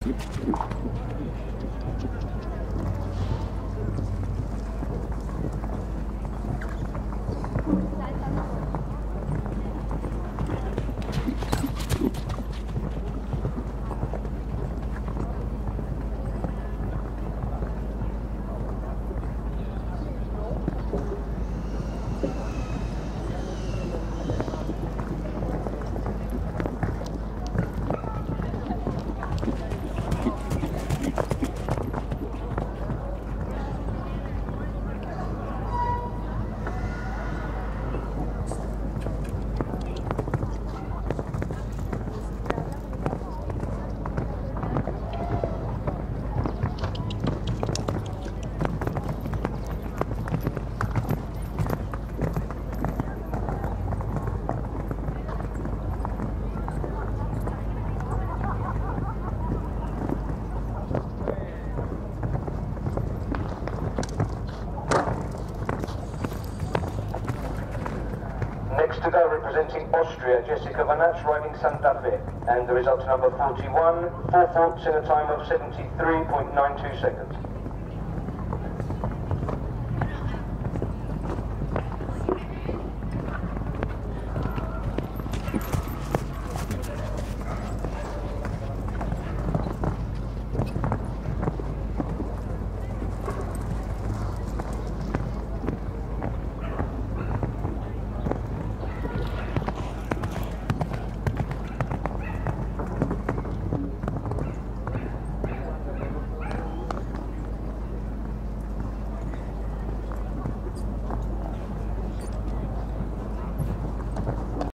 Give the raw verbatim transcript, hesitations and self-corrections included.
Next to go, representing Austria, Jessica Vanach riding Santa Fe, and the result number forty-one, four fourths in a time of seventy-three point nine two seconds.